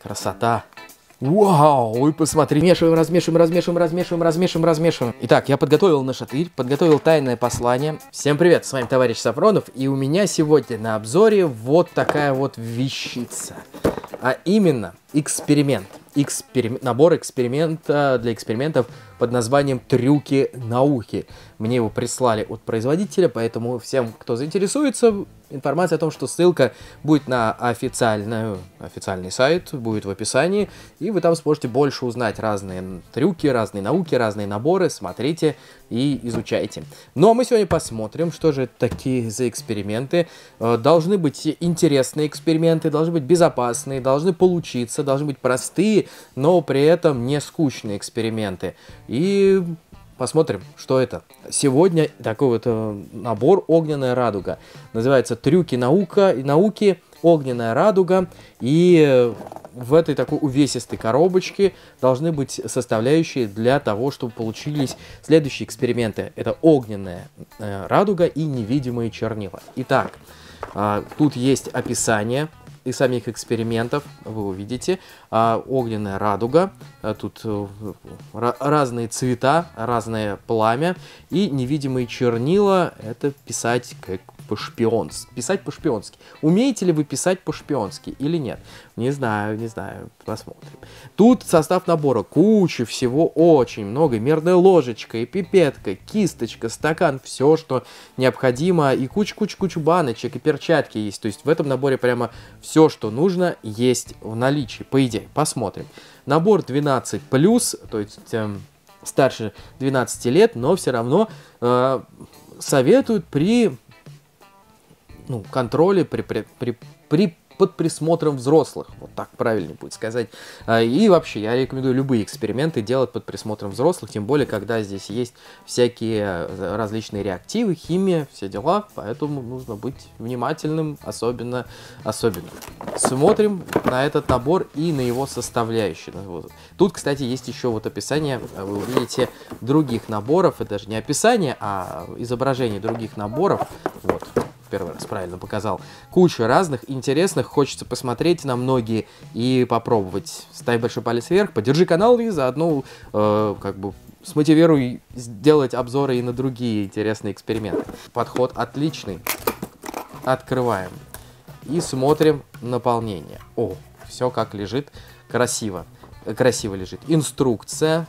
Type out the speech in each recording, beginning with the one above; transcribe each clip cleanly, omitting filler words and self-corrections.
Красота. Вау, вы посмотри. Размешиваем. Итак, я подготовил нашатырь, подготовил тайное послание. Всем привет, с вами товарищ Сафронов. И у меня сегодня на обзоре вот такая вот вещица. А именно эксперимент. Набор эксперимента для экспериментов под названием «Трюки науки». Мне его прислали от производителя, поэтому всем, кто заинтересуется, информация о том, что ссылка будет на официальный сайт, будет в описании, и вы там сможете больше узнать разные трюки, разные науки, разные наборы. Смотрите и изучайте. Ну а мы сегодня посмотрим, что же это такие за эксперименты. Должны быть интересные эксперименты, должны быть безопасные, должны получиться, должны быть простые, но при этом не скучные эксперименты. И посмотрим, что это. Сегодня такой вот набор «Огненная радуга». Называется «Трюки науки. Огненная радуга». И в этой такой увесистой коробочке должны быть составляющие для того, чтобы получились следующие эксперименты. Это огненная радуга и невидимые чернила. Итак, тут есть описание и самих экспериментов, вы увидите. Огненная радуга, тут разные цвета, разное пламя, и невидимые чернила, это писать как по-шпионски. Писать по-шпионски. Умеете ли вы писать по-шпионски или нет? Не знаю, посмотрим. Тут состав набора, куча всего, очень много. Мерная ложечка, и пипетка, кисточка, стакан, все, что необходимо, и куча баночек, и перчатки есть. То есть в этом наборе прямо все, что нужно, есть в наличии, по идее. Посмотрим. Набор 12+, то есть старше 12 лет, но все равно советуют при контроле, под присмотром взрослых. Вот так правильнее будет сказать. И вообще, я рекомендую любые эксперименты делать под присмотром взрослых, тем более, когда здесь есть всякие различные реактивы, химия, все дела, поэтому нужно быть внимательным, особенно. Смотрим на этот набор и на его составляющие. Тут, кстати, есть еще вот описание, вы увидите, других наборов, это даже не описание, а изображение других наборов. Вот. Первый раз правильно показал. Куча разных интересных. Хочется посмотреть на многие и попробовать. Ставь большой палец вверх, поддержи канал и заодно смотивируй сделать обзоры и на другие интересные эксперименты. Подход отличный. Открываем. И смотрим наполнение. О, все как лежит. Красиво. Красиво лежит. Инструкция.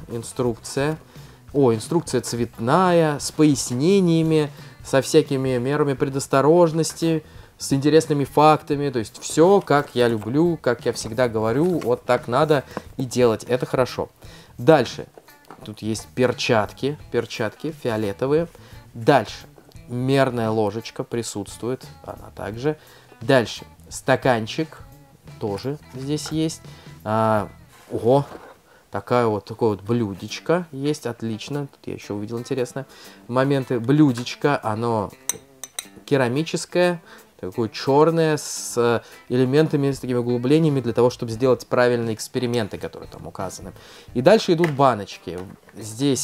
О, инструкция цветная, с пояснениями, со всякими мерами предосторожности, с интересными фактами. То есть все, как я люблю, как я всегда говорю, вот так надо и делать. Это хорошо. Дальше. Тут есть перчатки фиолетовые. Дальше. Мерная ложечка присутствует, она также. Дальше. Стаканчик тоже здесь есть. Ого! Такое вот блюдечко есть, отлично. Тут я еще увидел интересные моменты. Блюдечко, оно керамическое, такое черное, с элементами, с такими углублениями, для того, чтобы сделать правильные эксперименты, которые там указаны. И дальше идут баночки. Здесь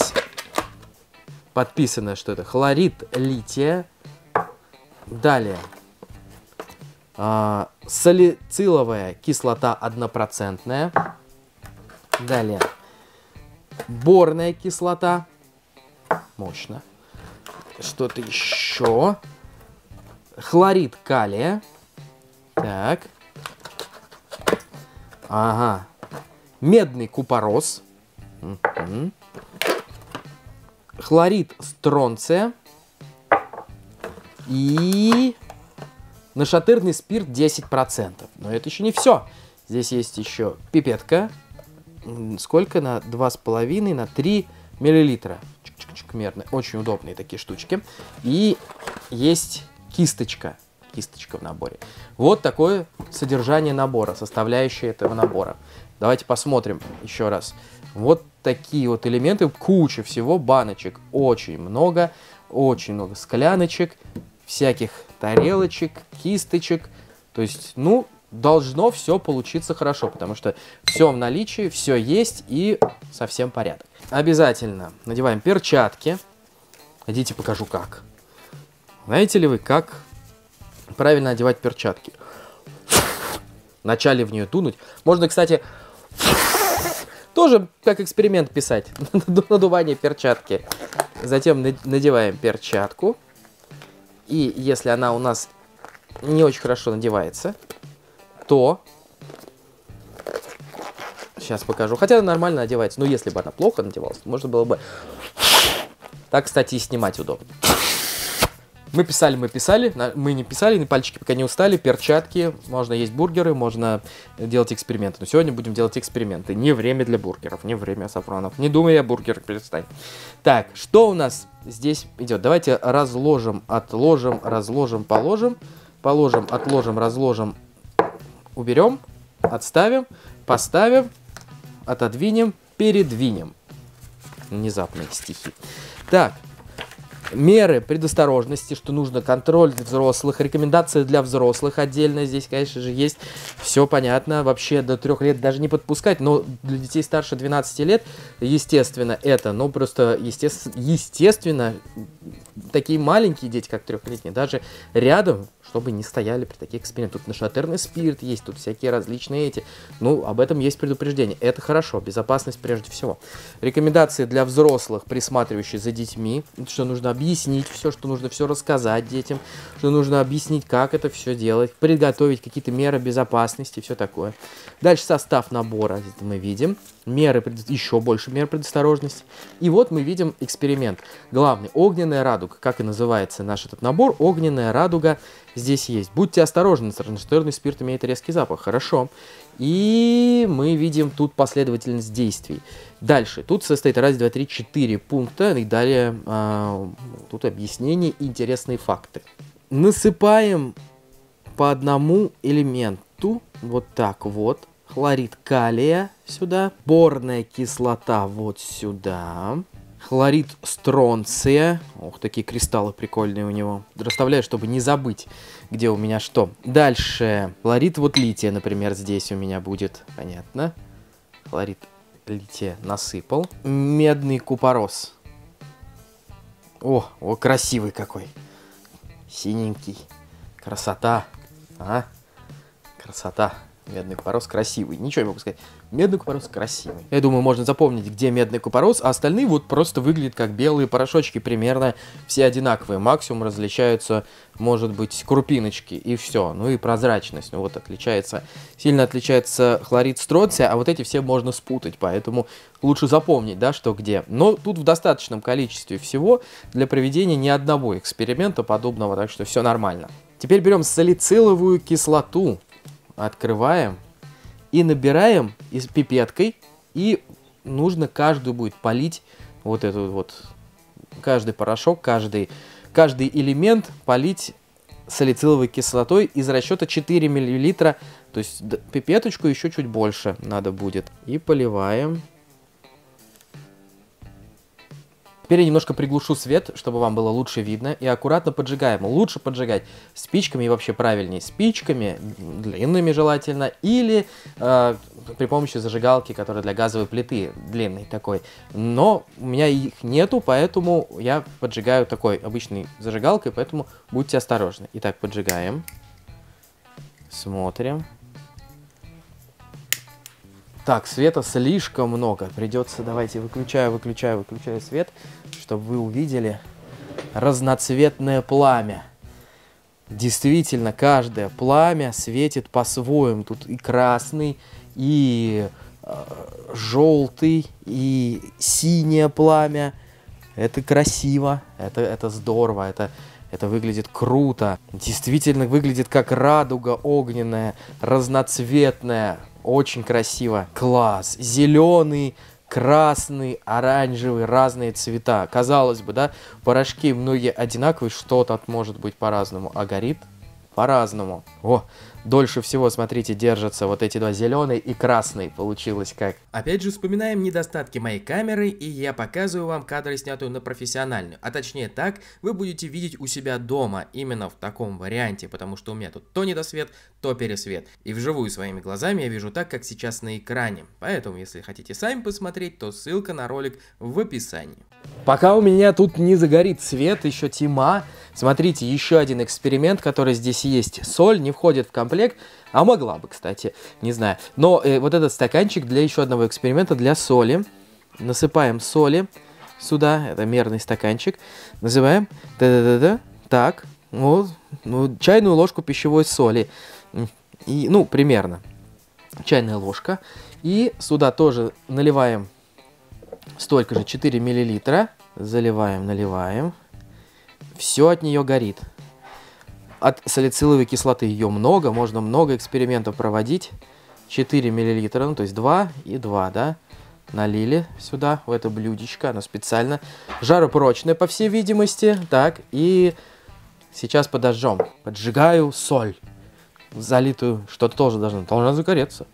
подписано, что это хлорид лития. Далее. Салициловая кислота 1%. Далее, борная кислота, мощно. Что-то еще. Хлорид калия. Так. Ага. Медный купорос. Угу. Хлорид стронция. И нашатырный спирт 10%. Но это еще не все. Здесь есть еще пипетка. Сколько? На 2,5, на 3 миллилитра. Чик-чик-чик, мерно. Очень удобные такие штучки. И есть кисточка. Кисточка в наборе. Вот такое содержание набора, составляющие этого набора. Давайте посмотрим еще раз. Вот такие вот элементы. Куча всего, баночек. Очень много скляночек, всяких тарелочек, кисточек. То есть, должно все получиться хорошо, потому что все в наличии, все есть и совсем порядок. Обязательно надеваем перчатки. Хотите, покажу как. Знаете ли вы, как правильно одевать перчатки? вначале в нее дунуть. Можно, кстати, тоже как эксперимент писать. Надувание перчатки. Затем надеваем перчатку. И если она у нас не очень хорошо надевается, то... Сейчас покажу. Хотя она нормально надевается. Но если бы она плохо надевалась, можно было бы... Так, кстати, и снимать удобно. Мы писали. Мы не писали, пальчики пока не устали. Перчатки. Можно есть бургеры, можно делать эксперименты. Но сегодня будем делать эксперименты. Не время для бургеров, не время Сафронов. Не думай о бургерах, перестань. Так, что у нас здесь идет? Давайте разложим, отложим, разложим, положим. Положим, отложим, разложим, уберем, отставим, поставим, отодвинем, передвинем. Внезапные стихи. Так, меры предосторожности, что нужно контроль для взрослых, рекомендации для взрослых отдельно здесь, конечно же, есть. Все понятно, вообще до 3 лет даже не подпускать, но для детей старше 12 лет, естественно, это, но просто, естественно, такие маленькие дети, как 3-летние, даже рядом, чтобы не стояли при таких экспериментах. Тут нашатырный спирт есть, тут всякие различные эти. Ну, об этом есть предупреждение. Это хорошо, безопасность прежде всего. Рекомендации для взрослых, присматривающих за детьми, что нужно объяснить все, что нужно все рассказать детям, что нужно объяснить, как это все делать, приготовить какие-то меры безопасности, все такое. Дальше состав набора, здесь мы видим. Еще больше мер предосторожности. И вот мы видим эксперимент. Главный, огненная радуга, как и называется наш этот набор, огненная радуга здесь есть. Будьте осторожны, нашатырный спирт имеет резкий запах, хорошо. И мы видим тут последовательность действий. Дальше, тут состоит 1, 2, 3, 4 пункта, и далее тут объяснения и интересные факты. Насыпаем по одному элементу, вот так вот. Хлорид калия сюда, борная кислота вот сюда, хлорид стронция, ох, такие кристаллы прикольные у него, расставляю, чтобы не забыть, где у меня что. Дальше, хлорид вот лития, например, здесь у меня будет, понятно, хлорид лития насыпал, медный купорос, о, красивый какой, синенький, красота, красота. Медный купорос красивый. Ничего не могу сказать. Медный купорос красивый. Я думаю, можно запомнить, где медный купорос, а остальные вот просто выглядят как белые порошочки. Примерно все одинаковые. Максимум различаются, может быть, крупиночки и все. Ну и прозрачность. Ну вот отличается. Сильно отличается хлорид стронция, а вот эти все можно спутать. Поэтому лучше запомнить, да, что где. Но тут в достаточном количестве всего для проведения ни одного эксперимента подобного. Так что все нормально. Теперь берем салициловую кислоту. Открываем и набираем из пипеткой, и нужно каждую будет полить вот эту вот, каждый порошок, каждый элемент полить салициловой кислотой из расчета 4 мл, то есть пипеточку еще чуть больше надо будет. И поливаем. Теперь я немножко приглушу свет, чтобы вам было лучше видно, и аккуратно поджигаем. Лучше поджигать спичками, и вообще правильнее спичками, длинными желательно, или при помощи зажигалки, которая для газовой плиты, длинной такой. Но у меня их нету, поэтому я поджигаю такой обычной зажигалкой, поэтому будьте осторожны. Итак, поджигаем, смотрим. Так, света слишком много. Придется, давайте, выключаю свет, чтобы вы увидели разноцветное пламя. Действительно, каждое пламя светит по-своему. Тут и красный, и желтый, и синее пламя. Это красиво, это здорово, это выглядит круто. Действительно выглядит как радуга огненная, разноцветная. Очень красиво. Класс. Зеленый, красный, оранжевый, разные цвета. Казалось бы, да, порошки многие одинаковые, что-то может быть по-разному, а горит по-разному. О, дольше всего, смотрите, держатся вот эти два, зеленый и красный, получилось как. Опять же, вспоминаем недостатки моей камеры, и я показываю вам кадры, снятую на профессиональную. А точнее так, вы будете видеть у себя дома, именно в таком варианте, потому что у меня тут то недосвет, топере свет. И вживую своими глазами я вижу так, как сейчас на экране. Поэтому, если хотите сами посмотреть, то ссылка на ролик в описании. Пока у меня тут не загорит свет, еще тьма. Смотрите, еще один эксперимент, который здесь есть. Соль не входит в комплект, а могла бы, кстати, не знаю. Но вот этот стаканчик для еще одного эксперимента, для соли. Насыпаем соли сюда, это мерный стаканчик. Называем, так, вот, чайную ложку пищевой соли. И, ну, примерно, чайная ложка. И сюда тоже наливаем столько же, 4 мл. Заливаем, наливаем. Все от нее горит. От салициловой кислоты ее много, можно много экспериментов проводить. 4 мл, ну, то есть 2 и 2, да. Налили сюда, в это блюдечко, оно специально жаропрочное, по всей видимости. Так, и сейчас подожжем. Поджигаю соль, залитую, что-то тоже должна загореться.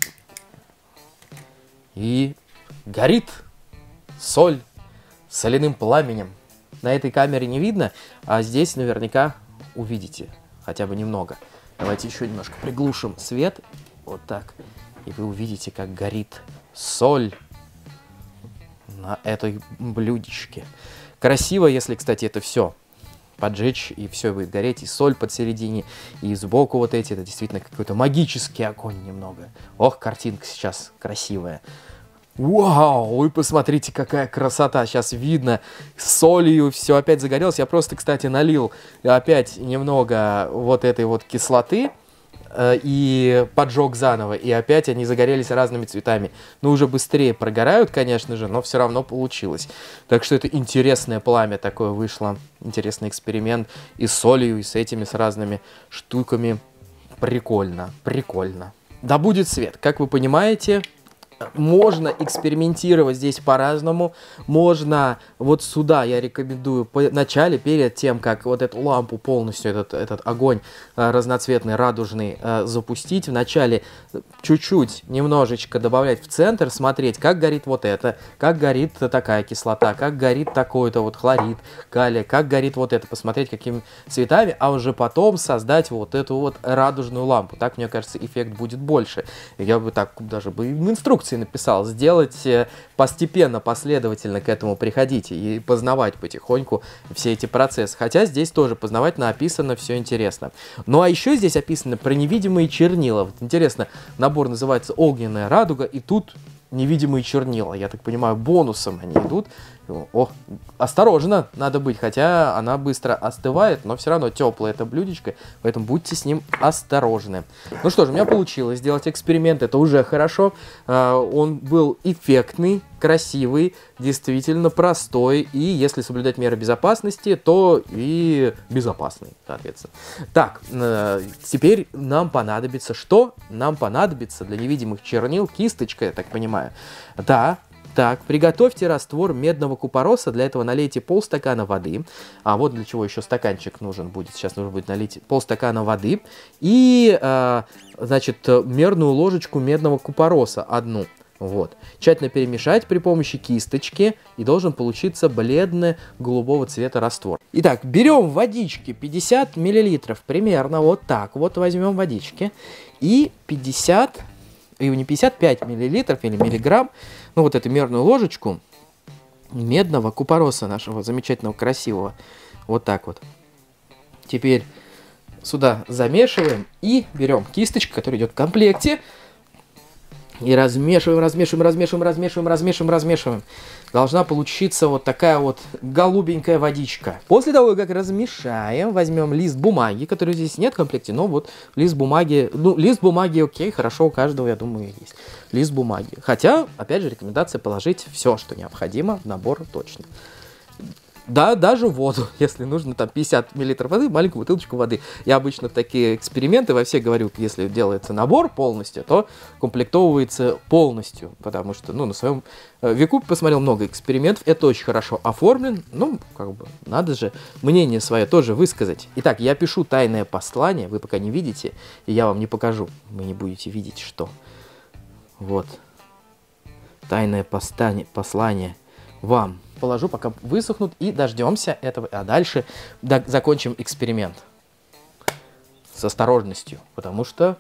И горит соль соляным пламенем. На этой камере не видно, а здесь наверняка увидите, хотя бы немного. Давайте еще немножко приглушим свет, вот так, и вы увидите, как горит соль на этой блюдечке. Красиво, если, кстати, это все поджечь, и все будет гореть, и соль посередине, и сбоку вот эти, это действительно какой-то магический огонь немного. Ох, картинка сейчас красивая. Вау, вы посмотрите, какая красота, сейчас видно, с солью все опять загорелось. Я просто, кстати, налил опять немного вот этой вот кислоты, и поджег заново, и опять они загорелись разными цветами. Ну, уже быстрее прогорают, конечно же, но все равно получилось. Так что это интересное пламя такое вышло, интересный эксперимент и с солью, и с этими, с разными штуками. Прикольно, прикольно. Да будет свет, как вы понимаете. Можно экспериментировать здесь по-разному. Можно вот сюда, я рекомендую, в начале, перед тем, как вот эту лампу полностью, этот огонь разноцветный, радужный запустить, вначале чуть-чуть, немножечко добавлять в центр, смотреть, как горит вот это, как горит такая кислота, как горит такой-то вот хлорид калия, как горит вот это, посмотреть, какими цветами, а уже потом создать вот эту вот радужную лампу. Так, мне кажется, эффект будет больше. Я бы так даже бы в инструкции написал, сделать постепенно, последовательно к этому приходить и познавать потихоньку все эти процессы. Хотя здесь тоже познавательно описано, все интересно. Ну а еще здесь описано про невидимые чернила. Вот интересно, набор называется «Огненная радуга», и тут невидимые чернила. Я так понимаю, бонусом они идут. О, осторожно надо быть, хотя она быстро остывает, но все равно теплое это блюдечко, поэтому будьте с ним осторожны. Ну что ж, у меня получилось сделать эксперимент, это уже хорошо. Он был эффектный, красивый, действительно простой, и если соблюдать меры безопасности, то и безопасный, соответственно. Так, теперь нам понадобится что? Нам понадобится для невидимых чернил кисточка, я так понимаю. Да. Так, приготовьте раствор медного купороса. Для этого налейте полстакана воды. А вот для чего еще стаканчик нужен будет. Сейчас нужно будет налить полстакана воды. И, значит, мерную ложечку медного купороса одну. Вот. Тщательно перемешать при помощи кисточки. И должен получиться бледно-голубого цвета раствор. Итак, берем водички 50 мл. Примерно вот так вот возьмем водички. И 50 и не 55 миллилитров или миллиграмм, ну вот эту мерную ложечку медного купороса нашего замечательного, красивого. Вот так вот. Теперь сюда замешиваем и берем кисточку, которая идет в комплекте. И размешиваем, размешиваем, размешиваем, размешиваем, размешиваем, размешиваем. Должна получиться вот такая вот голубенькая водичка. После того, как размешаем, возьмем лист бумаги, который здесь нет в комплекте, но вот лист бумаги, ну, лист бумаги окей, хорошо, у каждого, я думаю, есть лист бумаги. Хотя, опять же, рекомендация положить все, что необходимо в набор точно. Да, даже воду, если нужно, там 50 мл воды, маленькую бутылочку воды. Я обычно в такие эксперименты во все говорю, если делается набор полностью, то комплектовывается полностью, потому что, ну, на своем веку посмотрел много экспериментов, это очень хорошо оформлен, ну, как бы, надо же мнение свое тоже высказать. Итак, я пишу тайное послание, вы пока не видите, и я вам не покажу, вы не будете видеть, что. Вот, тайное послание вам. Положу, пока высохнут, и дождемся этого, а дальше закончим эксперимент. с осторожностью, потому что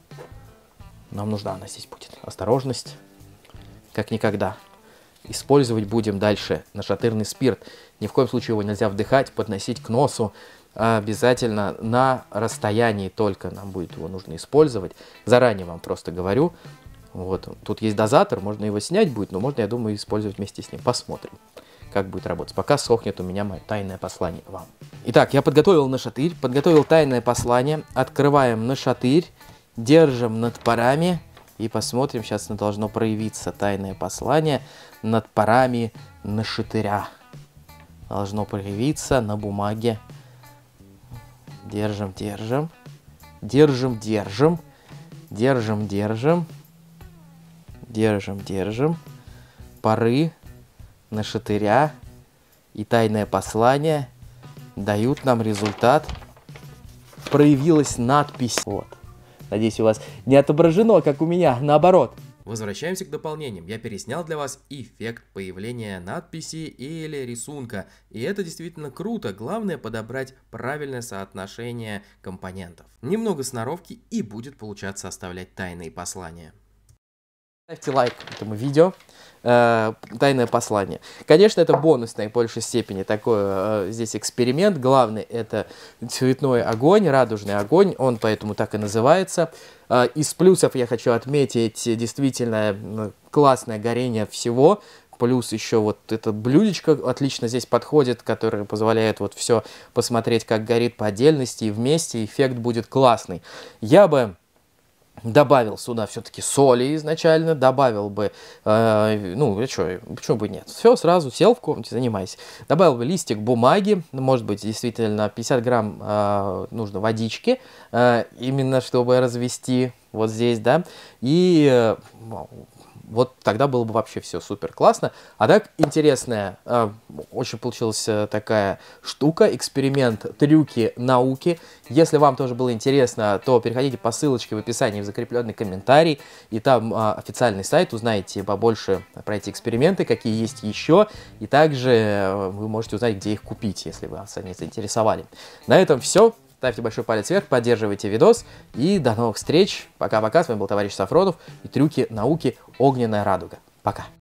нам нужна она здесь будет. Осторожность, как никогда. Использовать будем дальше нашатырный спирт. Ни в коем случае его нельзя вдыхать, подносить к носу. Обязательно на расстоянии только нам будет его нужно использовать. Заранее вам просто говорю. Вот, тут есть дозатор, можно его снять будет, но можно, я думаю, использовать вместе с ним. Посмотрим, как будет работать. Пока сохнет у меня мое тайное послание вам. Итак, я подготовил нашатырь, подготовил тайное послание. Открываем нашатырь, держим над парами и посмотрим. Сейчас должно проявиться тайное послание над парами нашатыря. Должно проявиться на бумаге. Держим, держим, держим, держим, держим, держим, держим, держим. Пары нашатыря и тайное послание дают нам результат. Проявилась надпись. Вот. Надеюсь, у вас не отображено, как у меня, наоборот. Возвращаемся к дополнениям. Я переснял для вас эффект появления надписи или рисунка. И это действительно круто. Главное подобрать правильное соотношение компонентов. Немного сноровки и будет получаться оставлять тайные послания. Ставьте лайк этому видео. Тайное послание. Конечно, это бонус в наибольшей степени. Такой здесь эксперимент. Главный это цветной огонь, радужный огонь. Он поэтому так и называется. Из плюсов я хочу отметить действительно классное горение всего. Плюс еще вот это блюдечко отлично здесь подходит, которое позволяет вот все посмотреть, как горит по отдельности и вместе. Эффект будет классный. Я бы добавил сюда все-таки соли изначально, добавил бы, почему бы нет, все, сразу сел в комнате, занимайся. Добавил бы листик бумаги, может быть, действительно 50 грамм нужно водички, именно чтобы развести вот здесь, да, и вот тогда было бы вообще все супер классно. А так, интересная, очень получилась такая штука, эксперимент, трюки науки. Если вам тоже было интересно, то переходите по ссылочке в описании в закрепленный комментарий. И там официальный сайт, узнаете побольше про эти эксперименты, какие есть еще. И также вы можете узнать, где их купить, если вас они заинтересовали. На этом все. Ставьте большой палец вверх, поддерживайте видос. И до новых встреч. Пока-пока. С вами был товарищ Сафронов и трюки науки «Огненная радуга». Пока.